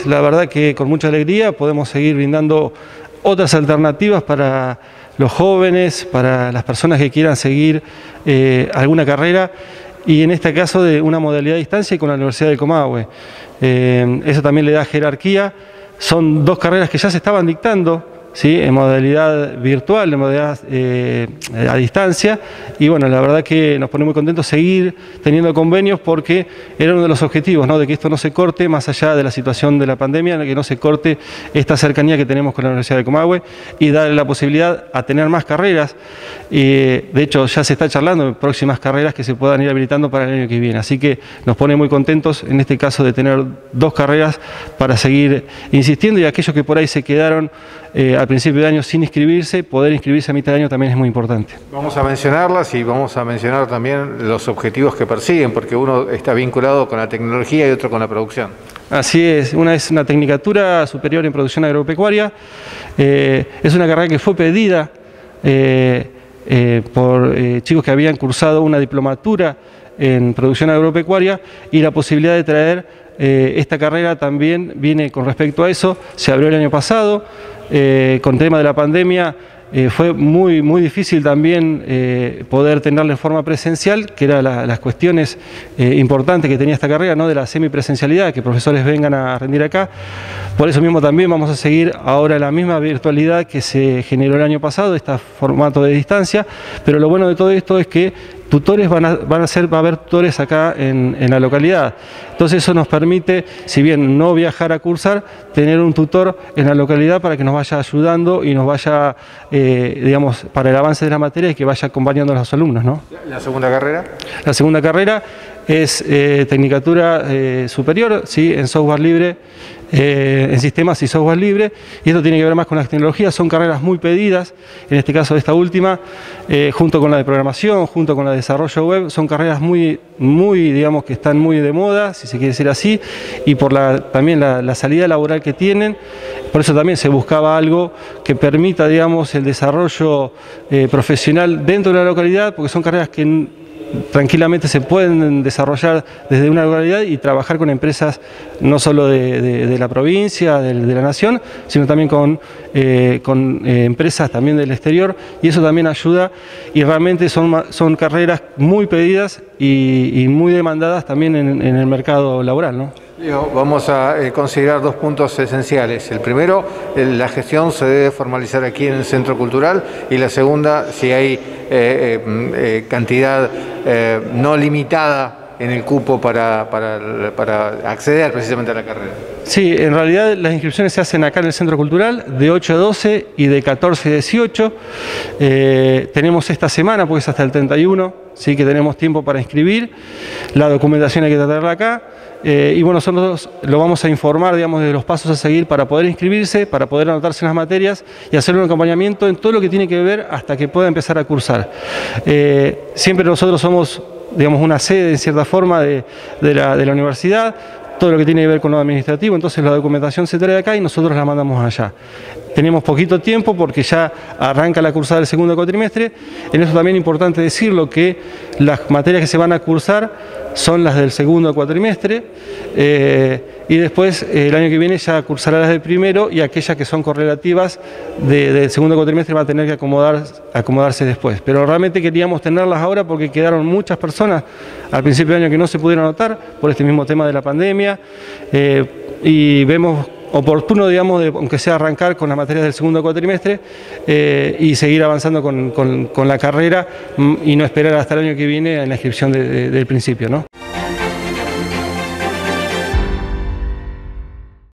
La verdad que con mucha alegría podemos seguir brindando otras alternativas para los jóvenes, para las personas que quieran seguir alguna carrera, y en este caso de una modalidad de distancia y con la Universidad del Comahue. Eso también le da jerarquía. Son dos carreras que ya se estaban dictando, ¿sí?, en modalidad virtual, en modalidad a distancia, y bueno, la verdad que nos pone muy contentos seguir teniendo convenios, porque era uno de los objetivos, ¿no?, de que esto no se corte más allá de la situación de la pandemia, que no se corte esta cercanía que tenemos con la Universidad de Comahue y darle la posibilidad a tener más carreras. De hecho ya se está charlando en próximas carreras que se puedan ir habilitando para el año que viene, así que nos pone muy contentos en este caso de tener dos carreras para seguir insistiendo, y aquellos que por ahí se quedaron al principio de año sin inscribirse, poder inscribirse a mitad de año también es muy importante. Vamos a mencionarlas y vamos a mencionar también los objetivos que persiguen, porque uno está vinculado con la tecnología y otro con la producción. Así es, una es una Tecnicatura Superior en Producción Agropecuaria, es una carrera que fue pedida por chicos que habían cursado una diplomatura en Producción Agropecuaria, y la posibilidad de traer esta carrera también viene con respecto a eso. Se abrió el año pasado, con el tema de la pandemia fue muy difícil también poder tenerla en forma presencial, que eran las cuestiones importantes que tenía esta carrera, ¿no?, de la semipresencialidad, que profesores vengan a rendir acá. Por eso mismo también vamos a seguir ahora la misma virtualidad que se generó el año pasado, este formato de distancia, pero lo bueno de todo esto es que tutores va a haber tutores acá en la localidad. Entonces eso nos permite, si bien no viajar a cursar, tener un tutor en la localidad para que nos vaya ayudando y nos vaya, digamos, para el avance de la materia, y que vaya acompañando a los alumnos, ¿no? ¿La segunda carrera? La segunda carrera es Tecnicatura Superior, ¿sí?, en software libre, en sistemas y software libre, y esto tiene que ver más con las tecnologías. Son carreras muy pedidas, en este caso esta última, junto con la de programación, junto con la de desarrollo web, son carreras muy, digamos, que están muy de moda, si se quiere decir así, y por también la salida laboral que tienen. Por eso también se buscaba algo que permita, digamos, el desarrollo profesional dentro de la localidad, porque son carreras que tranquilamente se pueden desarrollar desde una localidad y trabajar con empresas no solo de la provincia, de la nación, sino también con empresas también del exterior, y eso también ayuda, y realmente son carreras muy pedidas y muy demandadas también en el mercado laboral, ¿no? Vamos a considerar dos puntos esenciales. El primero, la gestión se debe formalizar aquí en el Centro Cultural, y la segunda, si hay cantidad no limitada en el cupo para acceder precisamente a la carrera. Sí, en realidad las inscripciones se hacen acá en el Centro Cultural de 8 a 12 y de 14 a 18. Tenemos esta semana, pues hasta el 31, sí, que tenemos tiempo para inscribir. La documentación hay que tratarla acá. Y bueno, nosotros lo vamos a informar, digamos, de los pasos a seguir para poder inscribirse, para poder anotarse en las materias y hacer un acompañamiento en todo lo que tiene que ver hasta que pueda empezar a cursar. Siempre nosotros somos, digamos, una sede en cierta forma de la universidad, todo lo que tiene que ver con lo administrativo, entonces la documentación se trae acá y nosotros la mandamos allá. Tenemos poquito tiempo porque ya arranca la cursada del segundo cuatrimestre. En eso también es importante decirlo, que las materias que se van a cursar son las del segundo cuatrimestre, y después el año que viene ya cursará las del primero, y aquellas que son correlativas del segundo cuatrimestre van a tener que acomodarse después. Pero realmente queríamos tenerlas ahora porque quedaron muchas personas al principio de año que no se pudieron anotar por este mismo tema de la pandemia, y vemos oportuno, digamos, aunque sea arrancar con las materias del segundo cuatrimestre y seguir avanzando con la carrera, y no esperar hasta el año que viene en la inscripción del principio, ¿no?